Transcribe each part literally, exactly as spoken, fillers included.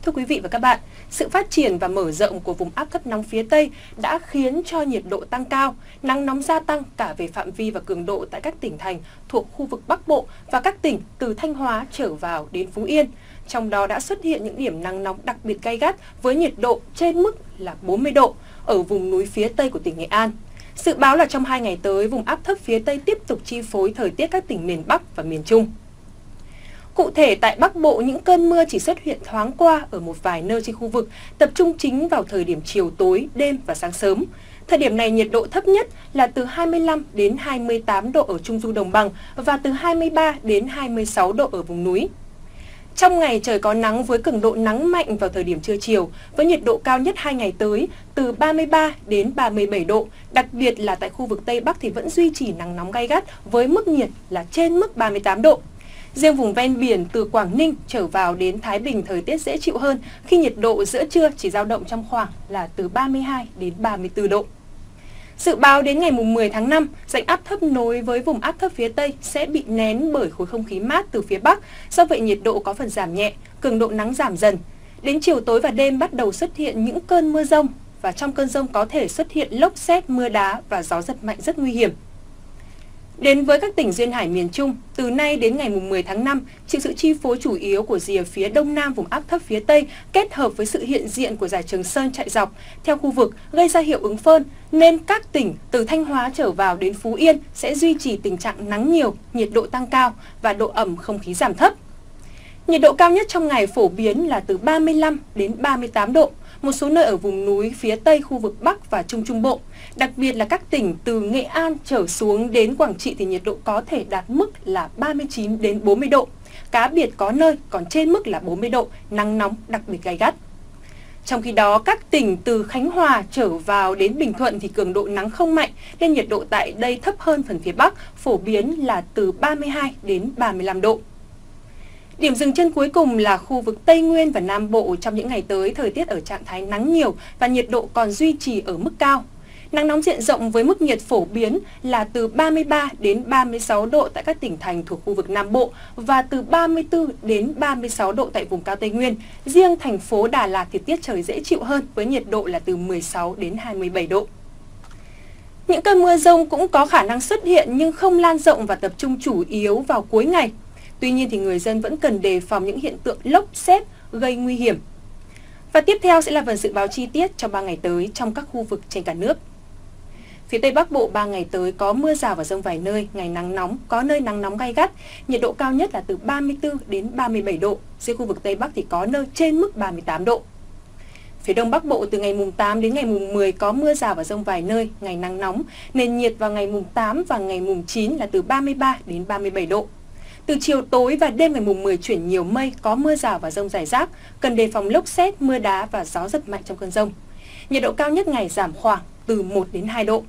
Thưa quý vị và các bạn, sự phát triển và mở rộng của vùng áp thấp nóng phía Tây đã khiến cho nhiệt độ tăng cao, nắng nóng gia tăng cả về phạm vi và cường độ tại các tỉnh thành thuộc khu vực Bắc Bộ và các tỉnh từ Thanh Hóa trở vào đến Phú Yên. Trong đó đã xuất hiện những điểm nắng nóng đặc biệt gay gắt với nhiệt độ trên mức là bốn mươi độ ở vùng núi phía Tây của tỉnh Nghệ An. Dự báo là trong hai ngày tới, vùng áp thấp phía Tây tiếp tục chi phối thời tiết các tỉnh miền Bắc và miền Trung. Cụ thể, tại Bắc Bộ, những cơn mưa chỉ xuất hiện thoáng qua ở một vài nơi trên khu vực, tập trung chính vào thời điểm chiều tối, đêm và sáng sớm. Thời điểm này, nhiệt độ thấp nhất là từ hai mươi lăm đến hai mươi tám độ ở Trung Du Đồng Bằng và từ hai mươi ba đến hai mươi sáu độ ở vùng núi. Trong ngày, trời có nắng với cường độ nắng mạnh vào thời điểm trưa chiều, với nhiệt độ cao nhất hai ngày tới từ ba mươi ba đến ba mươi bảy độ, đặc biệt là tại khu vực Tây Bắc thì vẫn duy trì nắng nóng gay gắt với mức nhiệt là trên mức ba mươi tám độ. Riêng vùng ven biển từ Quảng Ninh trở vào đến Thái Bình thời tiết dễ chịu hơn khi nhiệt độ giữa trưa chỉ dao động trong khoảng là từ ba mươi hai đến ba mươi tư độ. Dự báo đến ngày mười tháng năm, rãnh áp thấp nối với vùng áp thấp phía Tây sẽ bị nén bởi khối không khí mát từ phía Bắc, do vậy nhiệt độ có phần giảm nhẹ, cường độ nắng giảm dần. Đến chiều tối và đêm bắt đầu xuất hiện những cơn mưa rông và trong cơn rông có thể xuất hiện lốc sét, mưa đá và gió giật mạnh rất nguy hiểm. Đến với các tỉnh duyên hải miền Trung, từ nay đến ngày mười tháng năm, chịu sự chi phối chủ yếu của rìa phía đông nam vùng áp thấp phía Tây kết hợp với sự hiện diện của dải Trường Sơn chạy dọc theo khu vực gây ra hiệu ứng phơn, nên các tỉnh từ Thanh Hóa trở vào đến Phú Yên sẽ duy trì tình trạng nắng nhiều, nhiệt độ tăng cao và độ ẩm không khí giảm thấp. Nhiệt độ cao nhất trong ngày phổ biến là từ ba mươi lăm đến ba mươi tám độ, một số nơi ở vùng núi phía Tây khu vực Bắc và Trung Trung Bộ. Đặc biệt là các tỉnh từ Nghệ An trở xuống đến Quảng Trị thì nhiệt độ có thể đạt mức là ba mươi chín đến bốn mươi độ. Cá biệt có nơi còn trên mức là bốn mươi độ, nắng nóng đặc biệt gay gắt. Trong khi đó, các tỉnh từ Khánh Hòa trở vào đến Bình Thuận thì cường độ nắng không mạnh nên nhiệt độ tại đây thấp hơn phần phía Bắc, phổ biến là từ ba mươi hai đến ba mươi lăm độ. Điểm dừng chân cuối cùng là khu vực Tây Nguyên và Nam Bộ. Trong những ngày tới, thời tiết ở trạng thái nắng nhiều và nhiệt độ còn duy trì ở mức cao. Nắng nóng diện rộng với mức nhiệt phổ biến là từ ba mươi ba đến ba mươi sáu độ tại các tỉnh thành thuộc khu vực Nam Bộ và từ ba mươi tư đến ba mươi sáu độ tại vùng cao Tây Nguyên. Riêng thành phố Đà Lạt thì tiết trời dễ chịu hơn với nhiệt độ là từ mười sáu đến hai mươi bảy độ. Những cơn mưa rông cũng có khả năng xuất hiện nhưng không lan rộng và tập trung chủ yếu vào cuối ngày. Tuy nhiên thì người dân vẫn cần đề phòng những hiện tượng lốc sét gây nguy hiểm. Và tiếp theo sẽ là phần dự báo chi tiết cho ba ngày tới trong các khu vực trên cả nước. Phía Tây Bắc Bộ ba ngày tới có mưa rào và dông vài nơi, ngày nắng nóng, có nơi nắng nóng gay gắt, nhiệt độ cao nhất là từ ba mươi tư đến ba mươi bảy độ, riêng khu vực Tây Bắc thì có nơi trên mức ba mươi tám độ. Phía Đông Bắc Bộ từ ngày mùng tám đến ngày mùng mười có mưa rào và dông vài nơi, ngày nắng nóng, nền nhiệt vào ngày mùng tám và ngày mùng chín là từ ba mươi ba đến ba mươi bảy độ. Từ chiều tối và đêm ngày mùng mười chuyển nhiều mây, có mưa rào và dông rải rác, cần đề phòng lốc sét, mưa đá và gió giật mạnh trong cơn dông. Nhiệt độ cao nhất ngày giảm khoảng từ một đến hai độ.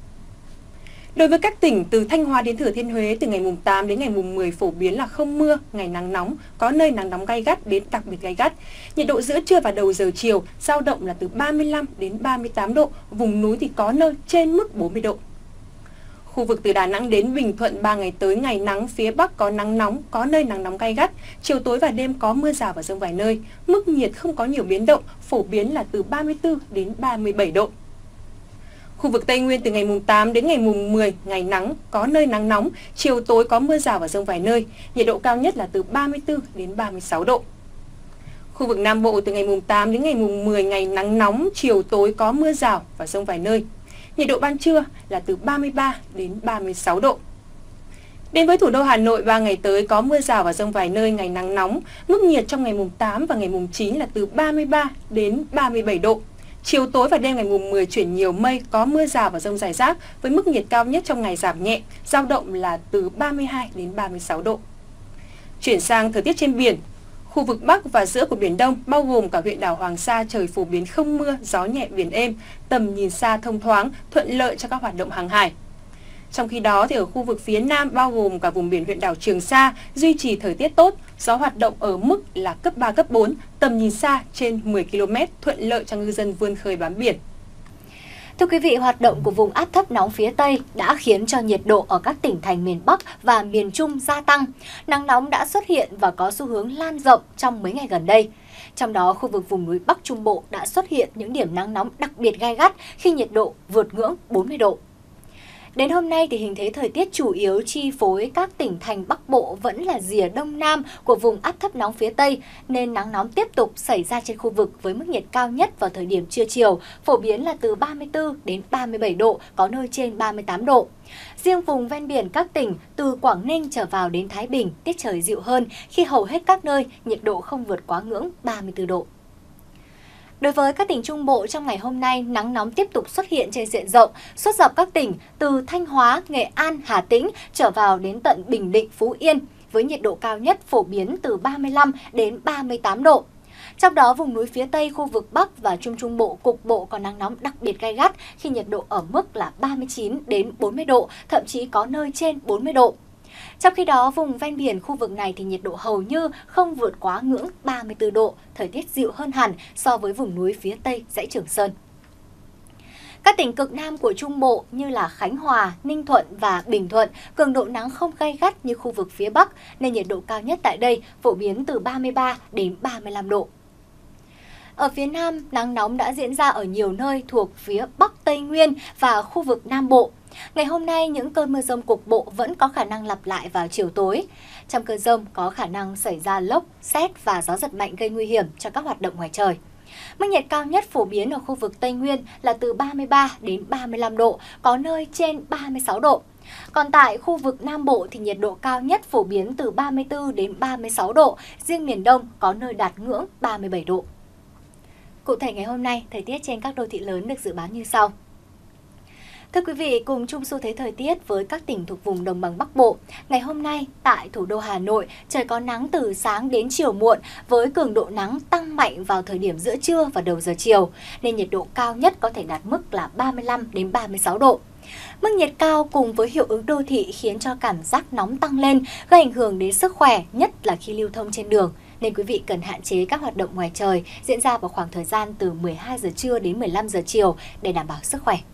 Đối với các tỉnh từ Thanh Hóa đến Thừa Thiên Huế, từ ngày mùng tám đến ngày mùng mười phổ biến là không mưa, ngày nắng nóng, có nơi nắng nóng gay gắt đến đặc biệt gay gắt. Nhiệt độ giữa trưa và đầu giờ chiều dao động là từ ba mươi lăm đến ba mươi tám độ, vùng núi thì có nơi trên mức bốn mươi độ. Khu vực từ Đà Nẵng đến Bình Thuận ba ngày tới ngày nắng, phía Bắc có nắng nóng, có nơi nắng nóng gay gắt, chiều tối và đêm có mưa rào và dông vài nơi. Mức nhiệt không có nhiều biến động, phổ biến là từ ba mươi tư đến ba mươi bảy độ. Khu vực Tây Nguyên từ ngày mùng tám đến ngày mùng mười, ngày nắng, có nơi nắng nóng, chiều tối có mưa rào và dông vài nơi, nhiệt độ cao nhất là từ ba mươi tư đến ba mươi sáu độ. Khu vực Nam Bộ từ ngày mùng tám đến ngày mùng mười, ngày nắng nóng, chiều tối có mưa rào và dông vài nơi. Nhiệt độ ban trưa là từ ba mươi ba đến ba mươi sáu độ. Đến với thủ đô Hà Nội, ba ngày tới có mưa rào và dông vài nơi, ngày nắng nóng. Mức nhiệt trong ngày mùng tám và ngày mùng chín là từ ba mươi ba đến ba mươi bảy độ. Chiều tối và đêm ngày mùng mười chuyển nhiều mây, có mưa rào và dông rải rác với mức nhiệt cao nhất trong ngày giảm nhẹ, dao động là từ ba mươi hai đến ba mươi sáu độ. Chuyển sang thời tiết trên biển. Khu vực Bắc và giữa của Biển Đông, bao gồm cả huyện đảo Hoàng Sa, trời phổ biến không mưa, gió nhẹ, biển êm, tầm nhìn xa thông thoáng, thuận lợi cho các hoạt động hàng hải. Trong khi đó, thì ở khu vực phía Nam, bao gồm cả vùng biển huyện đảo Trường Sa, duy trì thời tiết tốt, gió hoạt động ở mức là cấp ba, cấp bốn, tầm nhìn xa trên mười ki lô mét, thuận lợi cho ngư dân vươn khơi bám biển. Thưa quý vị, hoạt động của vùng áp thấp nóng phía Tây đã khiến cho nhiệt độ ở các tỉnh thành miền Bắc và miền Trung gia tăng. Nắng nóng đã xuất hiện và có xu hướng lan rộng trong mấy ngày gần đây. Trong đó, khu vực vùng núi Bắc Trung Bộ đã xuất hiện những điểm nắng nóng đặc biệt gai gắt khi nhiệt độ vượt ngưỡng bốn mươi độ. Đến hôm nay thì hình thế thời tiết chủ yếu chi phối các tỉnh thành Bắc Bộ vẫn là rìa đông nam của vùng áp thấp nóng phía Tây, nên nắng nóng tiếp tục xảy ra trên khu vực với mức nhiệt cao nhất vào thời điểm trưa chiều, phổ biến là từ ba mươi tư đến ba mươi bảy độ, có nơi trên ba mươi tám độ. Riêng vùng ven biển các tỉnh từ Quảng Ninh trở vào đến Thái Bình, tiết trời dịu hơn khi hầu hết các nơi nhiệt độ không vượt quá ngưỡng ba mươi tư độ. Đối với các tỉnh Trung Bộ, trong ngày hôm nay, nắng nóng tiếp tục xuất hiện trên diện rộng, suốt dọc các tỉnh từ Thanh Hóa, Nghệ An, Hà Tĩnh trở vào đến tận Bình Định, Phú Yên, với nhiệt độ cao nhất phổ biến từ ba mươi lăm đến ba mươi tám độ. Trong đó, vùng núi phía Tây, khu vực Bắc và Trung Trung Bộ cục bộ có nắng nóng đặc biệt gay gắt khi nhiệt độ ở mức là ba mươi chín đến bốn mươi độ, thậm chí có nơi trên bốn mươi độ. Trong khi đó, vùng ven biển khu vực này thì nhiệt độ hầu như không vượt quá ngưỡng ba mươi tư độ, thời tiết dịu hơn hẳn so với vùng núi phía Tây dãy Trường Sơn. Các tỉnh cực Nam của Trung Bộ như là Khánh Hòa, Ninh Thuận và Bình Thuận, cường độ nắng không gay gắt như khu vực phía Bắc, nên nhiệt độ cao nhất tại đây phổ biến từ ba mươi ba đến ba mươi lăm độ. Ở phía Nam, nắng nóng đã diễn ra ở nhiều nơi thuộc phía Bắc Tây Nguyên và khu vực Nam Bộ. Ngày hôm nay, những cơn mưa rông cục bộ vẫn có khả năng lặp lại vào chiều tối. Trong cơn rông có khả năng xảy ra lốc, sét và gió giật mạnh gây nguy hiểm cho các hoạt động ngoài trời. Mức nhiệt cao nhất phổ biến ở khu vực Tây Nguyên là từ ba mươi ba đến ba mươi lăm độ, có nơi trên ba mươi sáu độ. Còn tại khu vực Nam Bộ thì nhiệt độ cao nhất phổ biến từ ba mươi tư đến ba mươi sáu độ, riêng miền Đông có nơi đạt ngưỡng ba mươi bảy độ. Cụ thể ngày hôm nay, thời tiết trên các đô thị lớn được dự báo như sau. Thưa quý vị, cùng chung xu thế thời tiết với các tỉnh thuộc vùng đồng bằng Bắc Bộ, ngày hôm nay tại thủ đô Hà Nội, trời có nắng từ sáng đến chiều muộn với cường độ nắng tăng mạnh vào thời điểm giữa trưa và đầu giờ chiều, nên nhiệt độ cao nhất có thể đạt mức là ba mươi lăm đến ba mươi sáu độ. Mức nhiệt cao cùng với hiệu ứng đô thị khiến cho cảm giác nóng tăng lên, gây ảnh hưởng đến sức khỏe, nhất là khi lưu thông trên đường. Nên quý vị cần hạn chế các hoạt động ngoài trời diễn ra vào khoảng thời gian từ mười hai giờ trưa đến mười lăm giờ chiều để đảm bảo sức khỏe.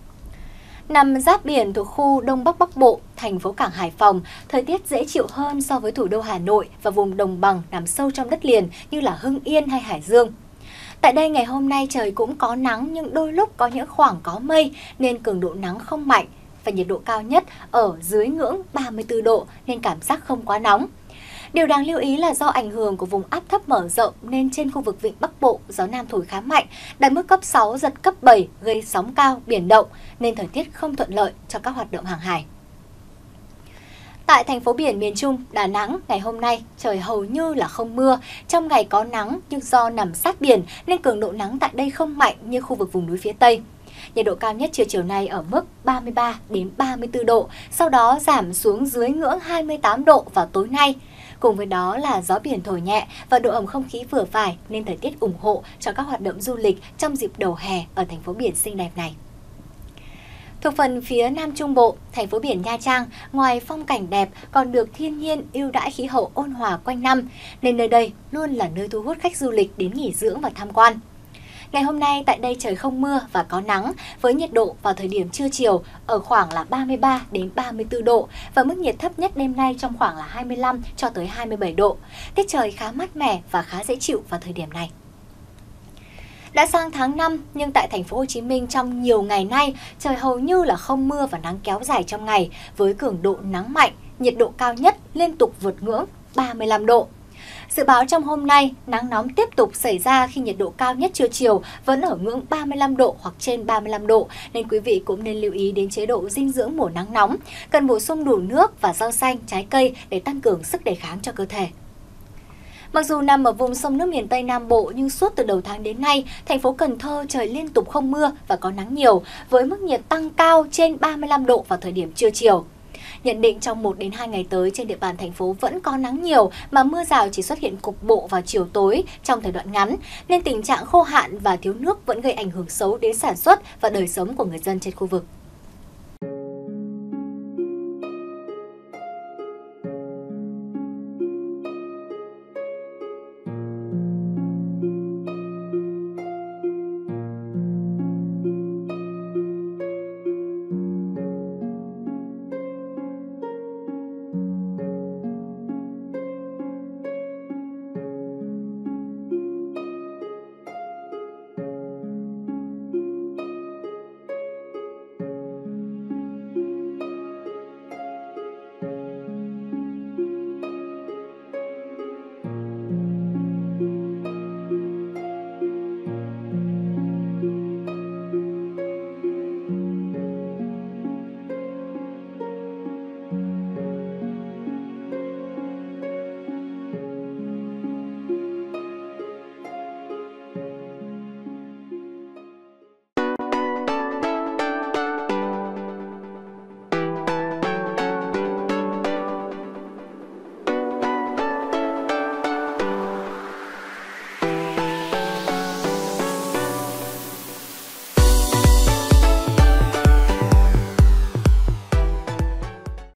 Nằm giáp biển thuộc khu Đông Bắc Bắc Bộ, thành phố Cảng Hải Phòng, thời tiết dễ chịu hơn so với thủ đô Hà Nội và vùng đồng bằng nằm sâu trong đất liền như là Hưng Yên hay Hải Dương. Tại đây ngày hôm nay trời cũng có nắng nhưng đôi lúc có những khoảng có mây nên cường độ nắng không mạnh và nhiệt độ cao nhất ở dưới ngưỡng ba mươi tư độ nên cảm giác không quá nóng. Điều đáng lưu ý là do ảnh hưởng của vùng áp thấp mở rộng nên trên khu vực vịnh Bắc Bộ gió Nam thổi khá mạnh, đạt mức cấp sáu giật cấp bảy gây sóng cao, biển động nên thời tiết không thuận lợi cho các hoạt động hàng hải. Tại thành phố biển miền Trung, Đà Nẵng, ngày hôm nay trời hầu như là không mưa, trong ngày có nắng nhưng do nằm sát biển nên cường độ nắng tại đây không mạnh như khu vực vùng núi phía Tây. Nhiệt độ cao nhất trưa chiều nay ở mức ba mươi ba đến ba mươi tư độ, sau đó giảm xuống dưới ngưỡng hai mươi tám độ vào tối nay. Cùng với đó là gió biển thổi nhẹ và độ ẩm không khí vừa phải nên thời tiết ủng hộ cho các hoạt động du lịch trong dịp đầu hè ở thành phố biển xinh đẹp này. Thuộc phần phía Nam Trung Bộ, thành phố biển Nha Trang, ngoài phong cảnh đẹp còn được thiên nhiên ưu đãi khí hậu ôn hòa quanh năm, nên nơi đây luôn là nơi thu hút khách du lịch đến nghỉ dưỡng và tham quan. Ngày hôm nay tại đây trời không mưa và có nắng với nhiệt độ vào thời điểm trưa chiều ở khoảng là ba mươi ba đến ba mươi tư độ và mức nhiệt thấp nhất đêm nay trong khoảng là hai mươi lăm cho tới hai mươi bảy độ. Tiết trời khá mát mẻ và khá dễ chịu vào thời điểm này. Đã sang tháng năm nhưng tại thành phố Hồ Chí Minh trong nhiều ngày nay trời hầu như là không mưa và nắng kéo dài trong ngày với cường độ nắng mạnh, nhiệt độ cao nhất liên tục vượt ngưỡng ba mươi lăm độ. Dự báo trong hôm nay, nắng nóng tiếp tục xảy ra khi nhiệt độ cao nhất trưa chiều vẫn ở ngưỡng ba mươi lăm độ hoặc trên ba mươi lăm độ, nên quý vị cũng nên lưu ý đến chế độ dinh dưỡng mùa nắng nóng, cần bổ sung đủ nước và rau xanh, trái cây để tăng cường sức đề kháng cho cơ thể. Mặc dù nằm ở vùng sông nước miền Tây Nam Bộ nhưng suốt từ đầu tháng đến nay, thành phố Cần Thơ trời liên tục không mưa và có nắng nhiều với mức nhiệt tăng cao trên ba mươi lăm độ vào thời điểm trưa chiều. Nhận định trong một đến hai ngày tới trên địa bàn thành phố vẫn có nắng nhiều mà mưa rào chỉ xuất hiện cục bộ vào chiều tối trong thời đoạn ngắn, nên tình trạng khô hạn và thiếu nước vẫn gây ảnh hưởng xấu đến sản xuất và đời sống của người dân trên khu vực.